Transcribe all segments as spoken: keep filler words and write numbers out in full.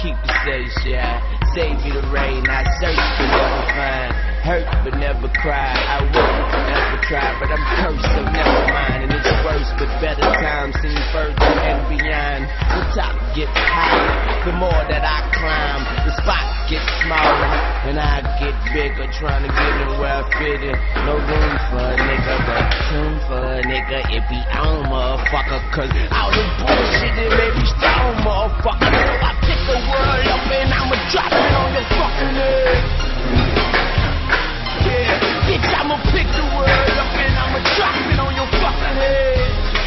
keep it safe, yeah. Save me the rain, I search but never find. Hurt but never cry. I work but never try, but I'm cursed, so never mind. And it's worse, but better times seem further and beyond. The top gets higher, the more that I climb. The spot gets smaller, and I get bigger. Trying to get in where I fit in. No room for a nigga, but room for a nigga if he on, motherfucker. Cause all the bullshit that made me strong, motherfucker. So I pick the world up and I'ma drop it on your fucking head. Yeah, bitch, I'ma pick the world up and I'ma drop it on your fucking head.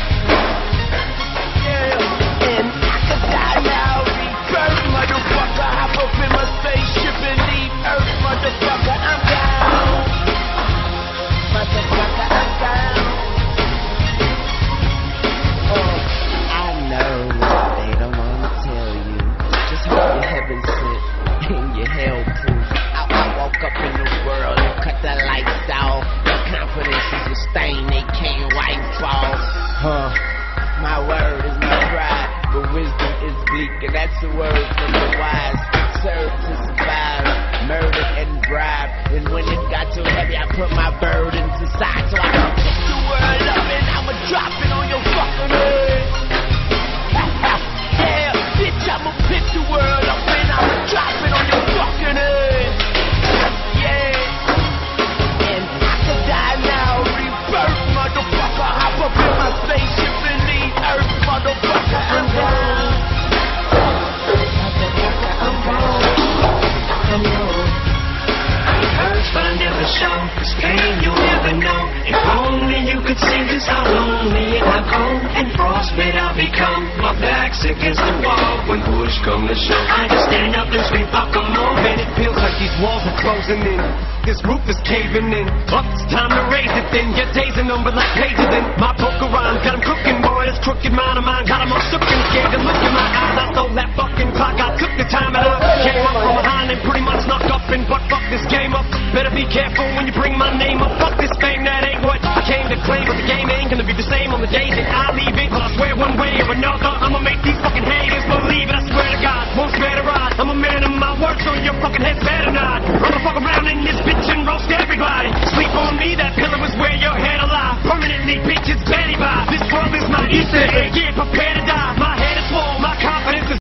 Yeah, and I could die now, rebirth, motherfucker. Hop up in my spaceship and leave Earth, motherfucker. I'm down, motherfucker. I'm down. Oh, I know they don't wanna tell you. Just hope your heaven sent and your hell proof. I, I woke up in the world and cut the lights off. Your confidence is a stain they can't wipe off. Huh? My word is my pride, but wisdom is bleak, and that's a word from the wise. Serve to survive, murder and bribe. And when it got too heavy, I put my burdens aside so I can pick the world up and I'ma drop it on your fucking head. Yeah, bitch, I'ma pick the world up and I'ma drop it on your fucking head. Yeah, and I could die now, rebirth, motherfucker. Hop up in my spaceship and leave Earth, motherfucker. I'm down, motherfucker. I'm gone. I'm gone. It hurts but I never show, cause pain you never know. If only you could see just how lonely I've grown. And frostbite I'll become, my back's against the wall. When push come to shove, I just stand up and scream fuck 'em all. Man, it feels like these walls are closing in. This roof is caving in. Up, it's time to raise it then. Your days are numbered like pages in. My poker rhymes got 'em cooking, boy. This crooked mind of mine got 'em all shook and scared to look in my eyes. I stole that fucking clock, I took the time and I came up from behind and pretty much snuck up and butt fuck this game up. Better be careful when you bring my name up. Fuck this fame, that ain't what I came to claim. But the game ain't gonna be the same on the days that I leave it. But I swear one way or another, I'ma make these fucking haters believe it. I swear to God, won't swear to ride. I'm a man of my word, so your fucking head's better not. I'ma fuck around in this bitch and roast everybody. Sleep on me, that pillow is where your head alive. Permanently, bitches, Betty by. This world is my Easter egg. Yeah,